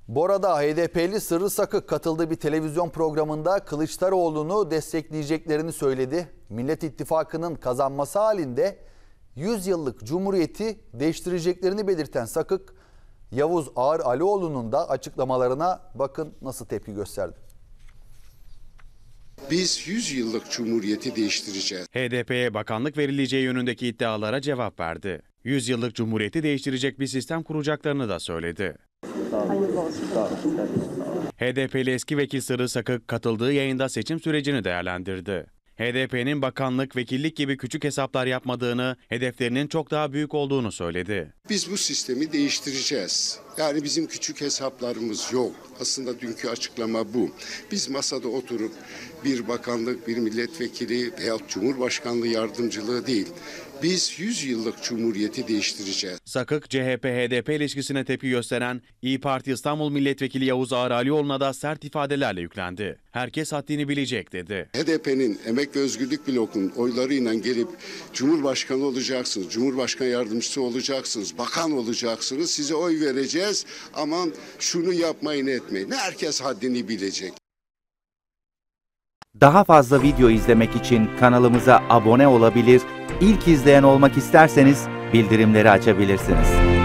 Bora'da HDP'li Sırrı Sakık katıldığı bir televizyon programında Kılıçdaroğlu'nu destekleyeceklerini söyledi. Millet İttifakı'nın kazanması halinde 100 yıllık cumhuriyeti değiştireceklerini belirten Sakık, Yavuz Ağar Alioğlu'nun da açıklamalarına bakın nasıl tepki gösterdi. Biz 100 yıllık cumhuriyeti değiştireceğiz. HDP'ye bakanlık verileceği yönündeki iddialara cevap verdi. 100 yıllık cumhuriyeti değiştirecek bir sistem kuracaklarını da söyledi. HDP'li eski vekil Sırrı Sakık katıldığı yayında seçim sürecini değerlendirdi. HDP'nin bakanlık, vekillik gibi küçük hesaplar yapmadığını, hedeflerinin çok daha büyük olduğunu söyledi. Biz bu sistemi değiştireceğiz. Yani bizim küçük hesaplarımız yok. Aslında dünkü açıklama bu. Biz masada oturup bir bakanlık, bir milletvekili veyahut Cumhurbaşkanlığı yardımcılığı değil. Biz 100 yıllık cumhuriyeti değiştireceğiz. Sakık, CHP-HDP ilişkisine tepki gösteren İYİ Parti İstanbul Milletvekili Yavuz Ağar Alioğlu'na da sert ifadelerle yüklendi. Herkes haddini bilecek dedi. HDP'nin Emek ve Özgürlük Bloku'nun oylarıyla gelip Cumhurbaşkanı olacaksınız, Cumhurbaşkanı yardımcısı olacaksınız, bakan olacaksınız, size oy vereceğiz. Aman şunu yapmayın etmeyin. Herkes haddini bilecek. Daha fazla video izlemek için kanalımıza abone olabilir, ilk izleyen olmak isterseniz bildirimleri açabilirsiniz.